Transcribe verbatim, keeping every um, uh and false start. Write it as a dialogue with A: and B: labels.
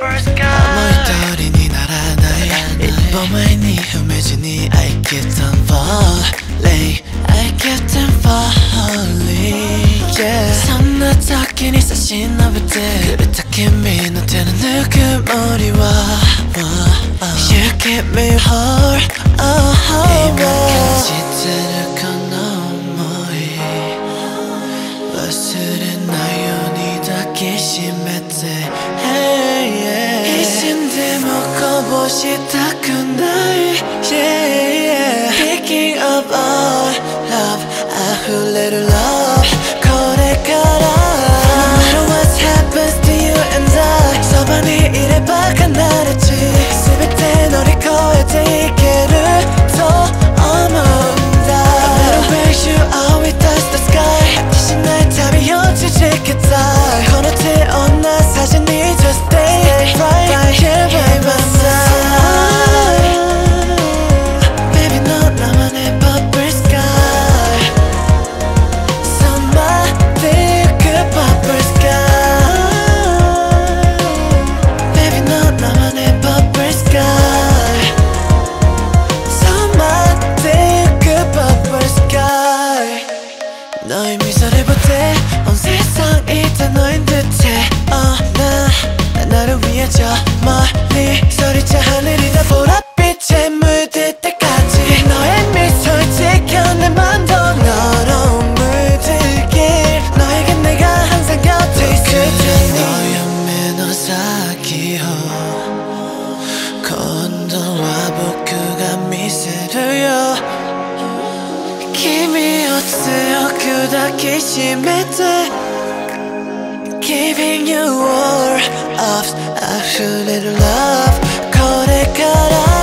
A: 思い通りにならない一歩前に踏めずに I keep on falling I keep on falling yeah そんな時に差し伸べてくれた君の手のぬくもりは You keep me whole oh, oh, 今感じてるこの想い忘れないように抱きしめて、hey, yeah. 一瞬でもこぼしたくない、yeah, yeah. Picking up all love 溢れる love これから No matter what happens to you and I そばにいれば必ず全て乗り越えていけると思うんだ No matter where you are we touch the sky 果てしない旅を続けたいこの手をなさずに Just stay right, right here by my side Baby 너 나만의 purple sky Somebody 그 purple sky Baby 너 나만의 purple sky Somebody 그 purple sky 너의 미소를 볼 때 온 세상이 다 너인 듯해 oh, 나, 나 너를 위해 저 멀리 소리쳐 하늘이 다 보랏빛에 물들 때까지 너의 미소를 지켜 내 맘도 너로 물들길 너에게 내가 항상 곁에 있을 테니 너의目の先を今度は僕が見せるよ君を強く抱きしめて Giving you all of 溢れる love これから